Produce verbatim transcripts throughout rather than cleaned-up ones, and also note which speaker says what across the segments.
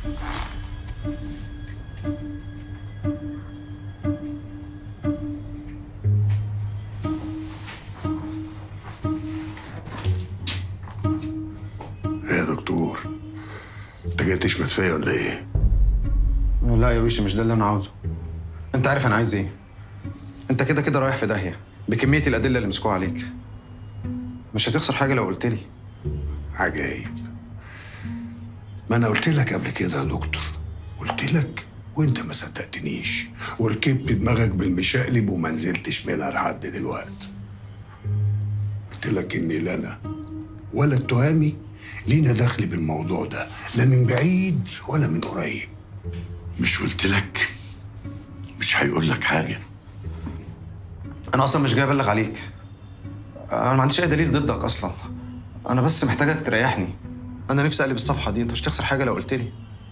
Speaker 1: يا دكتور، انت جاي تشمت فيا ولا ايه؟
Speaker 2: لا يا ويشي، مش ده اللي انا عاوزه. انت عارف انا عايز ايه؟ انت كده كده رايح في داهيه بكميه الادله اللي مسكوها عليك. مش هتخسر حاجه لو قلت لي.
Speaker 1: عجايب. ما انا قلت لك قبل كده يا دكتور، قلت لك وانت ما صدقتنيش وركبت دماغك بالمشقلب وما نزلتش منها لحد دلوقتي. قلت لك اني لا انا ولا التهامي لينا دخل بالموضوع ده، لا من بعيد ولا من قريب.
Speaker 3: مش قلت لك مش هيقول لك حاجه؟
Speaker 2: انا اصلا مش جاي ابلغ عليك. انا ما عنديش اي دليل ضدك اصلا. انا بس محتاجك تريحني. انا نفسي اقلب الصفحه دي. انت مش هتخسر حاجه لو قلت لي.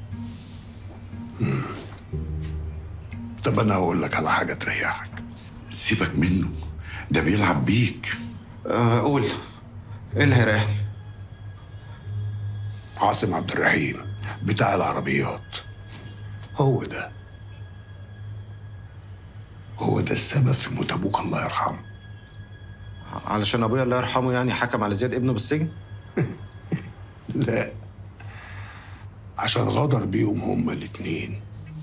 Speaker 1: طب انا هقول لك على حاجه تريحك.
Speaker 3: سيبك منه، ده بيلعب بيك.
Speaker 2: أه قول، ايه اللي هيريحني؟
Speaker 1: عاصم عبد الرحيم بتاع العربيات، هو ده هو ده السبب في موت ابوك الله يرحمه.
Speaker 2: علشان ابويا الله يرحمه يعني حكم على زياد ابنه بالسجن؟
Speaker 1: لا، عشان غدر بيهم هما الاتنين.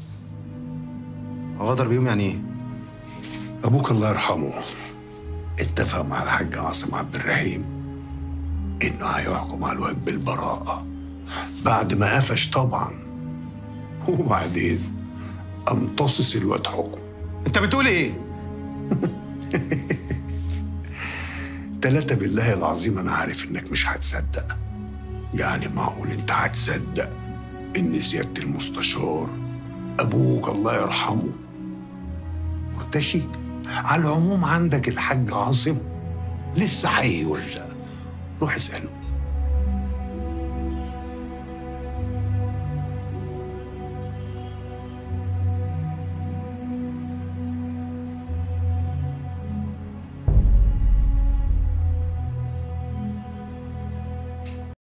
Speaker 2: غدر بيهم يعني ايه؟
Speaker 1: ابوك الله يرحمه اتفق مع الحاج عاصم عبد الرحيم انه هيحكم على الواد بالبراءة بعد ما قفش طبعا، وبعدين امتصص الواد حكم.
Speaker 2: انت بتقول ايه؟
Speaker 1: تلاتة بالله العظيم انا عارف انك مش هتصدق. يعني معقول انت هتصدق ان سيادة المستشار ابوك الله يرحمه مرتشي؟ على العموم عندك الحاج عاصم لسه حي ورزق، روح اسأله.